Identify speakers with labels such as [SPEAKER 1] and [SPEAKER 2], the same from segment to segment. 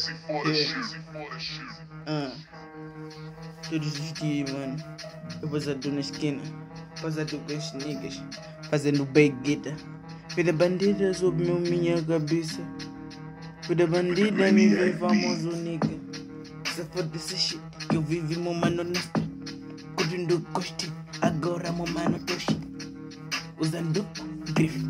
[SPEAKER 1] Todos os dias, mano, eu passado na esquina, passado com as niggas, fazendo beguita. Vida bandida sob minha cabeça. Vida bandida me vem famoso, nigga. Se for desse shit que eu vivi, meu mano, na street. Curtindo coste, agora meu mano, tô shit. Usando grife,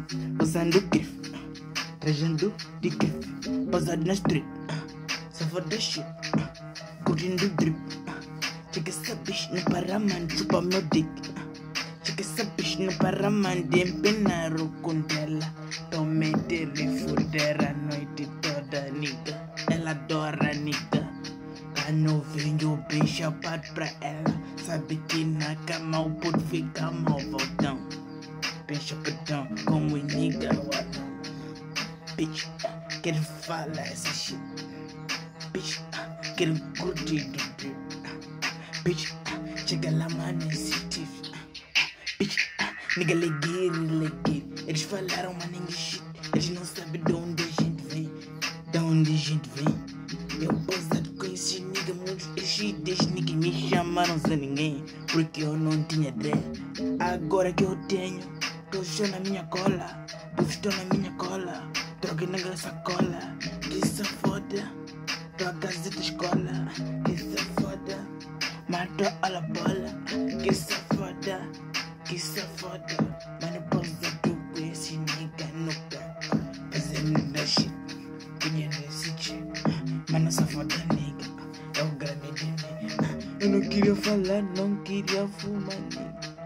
[SPEAKER 1] trajando de grife, passado na street. Se for desse shit, curtindo drip. Checa essa bitch no paraman, chupa meu dick. Checa essa bitch no paraman, de empenar o com dela. Tomei dele, fuder a noite toda, nigga. Ela adora, nigga. Quando venho bem chapado pra ela. Sabe que na cama o puto fica mal, voltão. Bem chapadão, como nigga, what? Bitch, quero falar essa shit. Bitch, quero curtir do drip. Bitch, chega lá, mano, esse tiff. Bitch, nigga, legueiro. Eles falaram, mano, em shit. Eles não sabem de onde a gente vem. Eu pousado com esses nigga, muitos esses nigga me chamaram sem ninguém. Porque eu não tinha dread. Agora que eu tenho, tô só na minha cola. Tô estou na minha cola. Troquei na sacola. Que se foda. Tô a casa da escola. Que se foda. Matou a bola, que safada. Mano, pousado com esse nigga no pé. Fazendo da shit, punha nesse shit. Mano, safada nigga, é o grande de mim. Eu não queria falar, não queria fumar, nigga.